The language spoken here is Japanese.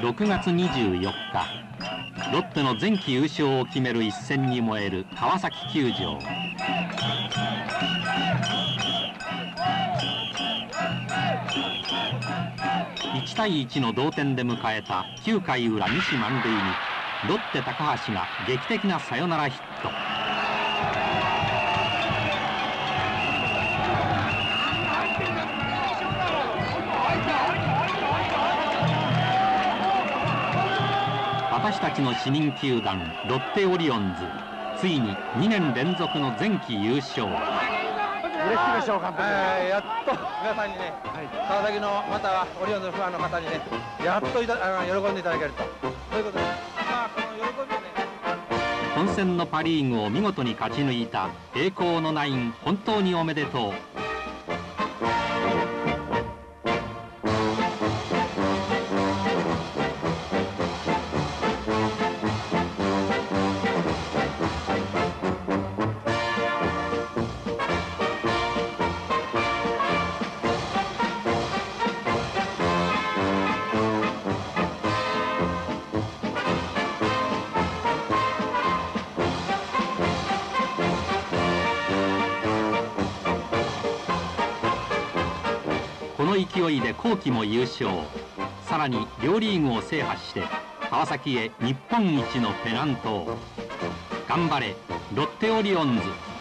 6月24日、ロッテの前期優勝を決める一戦に燃える川崎球場。1対1の同点で迎えた9回裏西満塁に、ロッテ高橋が劇的なサヨナラヒット。私たちの市民球団ロッテオリオンズ、ついに2年連続の前期優勝。 嬉しいでしょう、監督。やっと皆さんにね、川崎のまたオリオンズのファンの方にね、やっと喜んでいただけると、そういうことです。まあこの喜びをね、 混戦のパ・リーグを見事に勝ち抜いた栄光のナイン、本当におめでとう。この勢いで後期も優勝、さらに両リーグを制覇して川崎へ日本一のペナントを。頑張れロッテオリオンズ。